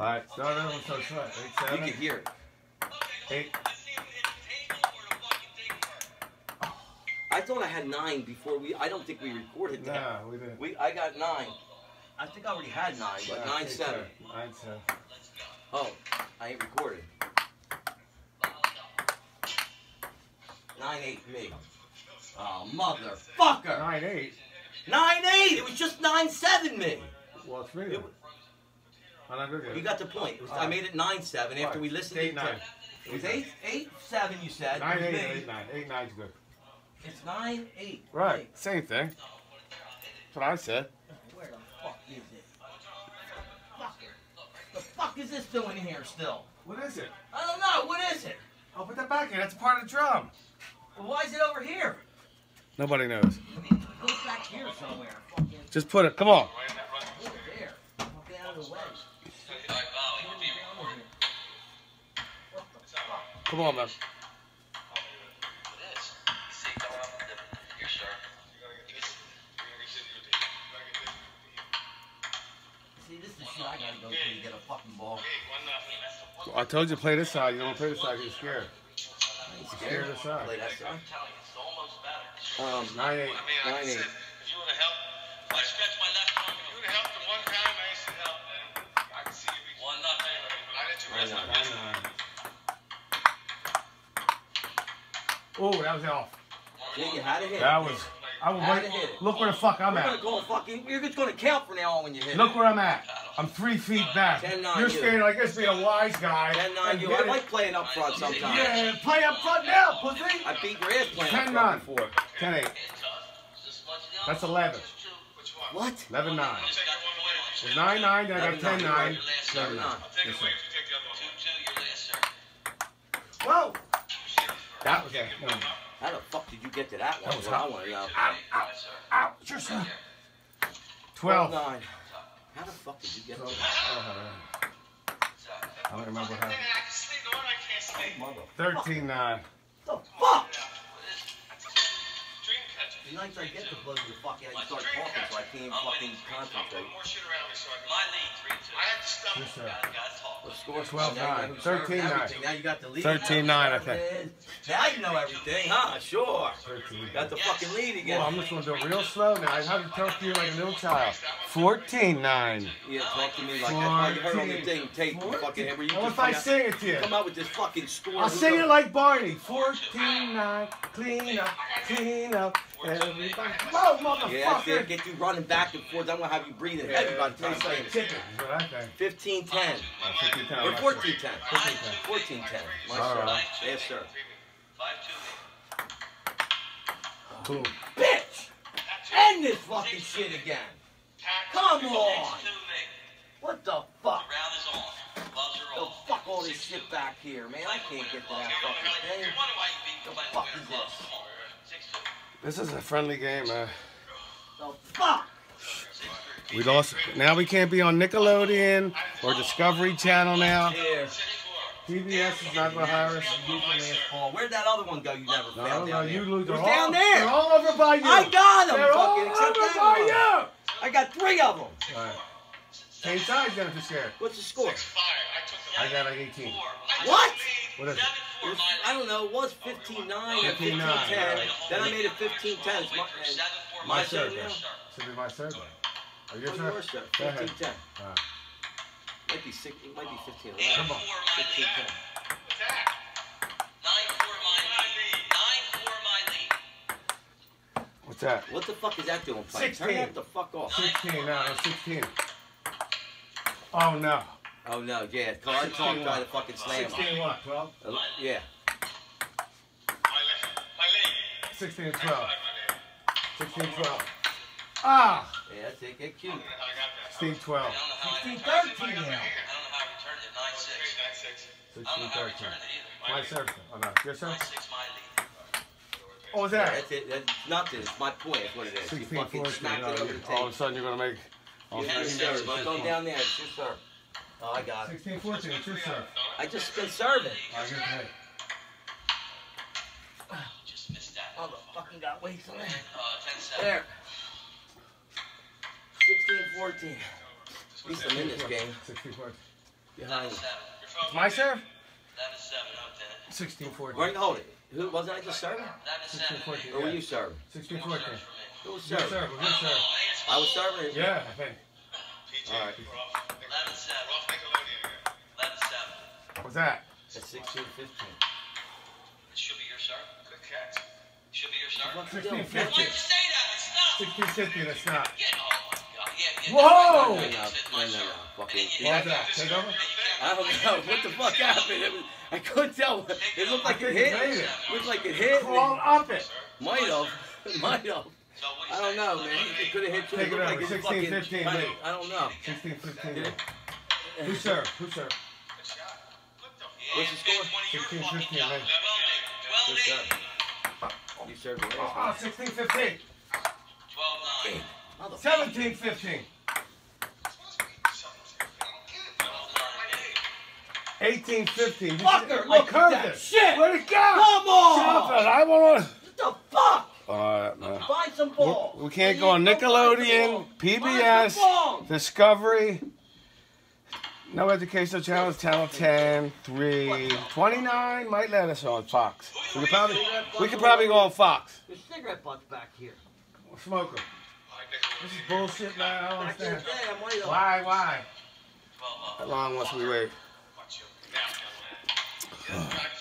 Alright, start over, so short. 8-7. You can hear it. 8. I thought I had 9 before we. I don't think we recorded that. No, we didn't. I got 9. I think I already had 9, but Yeah, 9-7. 9-7. Oh, I ain't recorded. 9-8 me. Oh, motherfucker. 9-8. 9-8. It was just 9-7 me. Well, it's me. You got the point. I made it 9-7 after we listened to 8-9. It was 8-7. You said. 9-8, 8-9. 8-9's good. It's 9-8. Right. Same thing. That's what I said. Where the fuck is it? The fuck is this doing here still? What is it? I don't know. What is it? Oh, put that back in. That's a part of the drum. Well, why is it over here? Nobody knows. It goes back here somewhere. Fucking Just put it. Come on. over there. Fuck out of the way. What the fuck? Come on, man. See, this is the shit I gotta go through to get a fucking ball. I told you to play this side. You don't want to play this side. You're scared. I ain't Scared this side. Play that side. 9-8. 9-8. If you want to help, I stretch my left arm. If you would have helped the one time I used to help, man, I can see you reach. 1-0. I let you rest my best. 9-9. Oh, that was off. Yeah, you had to hit. That was. I was Had to wait. hit it. Look where the fuck I'm We're at. gonna go fucking. You're just gonna count from now on when you hit. Look where I'm at. I'm 3 feet back. 10-9 You're you. standing like this, being a wise guy. 10-9 you. and I get like it. playing up front sometimes. Yeah, play up front now, pussy. I beat your ass playing up 10-9. front before. 10-8. That's 11. What? 11-9. It's 9-9, then I got 10-9. 11-9. I'll Yes, sir. Whoa! That was it. No. How the fuck did you get to that one? That was What I hot. want to know. Ow, it's your son. 12. 9. How the fuck did you get to that? I don't remember how. I can sleep. The one I can't sleep. Mother. 13-9. The fuck? Dream catcher. The nights I get to blow you the fuck out, you start talking so I can't fucking concentrate. More shit around me so I can. My lead, 3-2. I have to stop. Yes, sir. What score? 12-9. 13-9. Now you got the lead. 13-9, I think. Now you know everything, huh? Sure. 13. Got the fucking lead again. Well, I'm just going to do it real slow now. I have to talk to you like a little child. 14-9. Yeah, talk to me like that's why you heard on the thing, tape, you fucking ever. You What just if I come out- sing it to you? come out with this fucking score. I'll sing it like Barney. 14-9. Clean up, clean up. Everybody. Whoa, motherfucker. Yeah, that's it. Get you running back and forth. I'm gonna have you breathing heavy by the time Tastes I'm like saying it. chicken, is what I think. 15-10. 15-10. Or 14-10. 14-10. 14-10. My All sir. right. Yes, sir. 5-2. Cool. Bitch! End this fucking shit again. Come on! What the fuck? The fuck all this shit back here, man. I can't get to that fucking thing. The fuck is this? This is a friendly game, The fuck? We lost. Now we can't be on Nickelodeon or Discovery Channel now. Here. PBS is not going to hire us. Where'd that other one go you never No, found no, down you there? lose. It was They're down all- there. They're all over by you. I got them, They're all fucking, except over that by one. you. I got 3 of them. All right. Same size, then, if you're scared. What's the score? I got like 18. What? What is it? It was, I don't know. It was 15-9 or 15-9, 15-10. right. Then I made it 15-10. It's my My serve. serve now. Should be my serve. Are you Oh, sure? your serve. Go ahead. 15-10. All right. Might be 6. It might be 15-11. Come on. 15-10. What's that? What the fuck is that doing, Plank? Turn 16. that the fuck off. 16 now. 16. Oh, no. Oh, no. Yeah. Card talk try to fucking slam him. 16 what? 12? Yeah. 16 and 12. 16 12. Ah! Yeah, that's it. Get cute. 16 12. 16-13 now. 16 13. My serve. Oh, no. Your serve? 9-6 my lead. What was Yeah, that? that's it. That's nothing. It's my point. That's what it is. You 16 fucking 14. smacked it over the All of a tape. sudden, you're going to make. Yes, sir. It's going down there. It's your serve. Oh, I got it. 16 14. It's your serve. I just been serving. I get paid. Just missed that. Oh, the fucking got weights on there. 10-7. There. 16-14. At least I'm in this game. 16 14. Behind you. My serve? 11-7, 16-14. Wait, hold it. Who wasn't I just serving? 16-14. Or were you serving? 16-14. Who was Good serving? serve. Good serve. I was serving. Yeah, I think. PJ, All right. we're off Nickelodeon again. 11-7. What's that? At 16-15. It should be your serve. Good catch. Should be your serve. What's he doing? 16-15. Why you say that? It's not. 16-15, it's not. Oh my God. Yeah. Whoa! No. Fucking. What's that? Take over? I don't know what the fuck happened. I couldn't tell. It looked like it think it hit. made it. Looked like it hit. Crawl up it. Might have. I don't know, man. It could have hit you. Take it looked over. like 16-15 lead. I don't know. 16-15 lead. Who served? Who served? What's the score? 16-15 lead. Good serve. You served the last Oh, one. 16-15. 12-9. 17-15. 18-15. Fucker, I look at curved that it. shit. Where'd it go? Come on! Stop it. I want to. What the fuck? No. Find some balls. We can't go on Nickelodeon, PBS, Discovery, No Educational Channels, Channel 10, 3, 29 might let us on Fox. We could probably go on Fox. There's cigarette butts back here. Smoke 'em. This is bullshit, man. I don't Back in the understand. day, I might have. Why? How long must we wait? Watch your mouth, young man.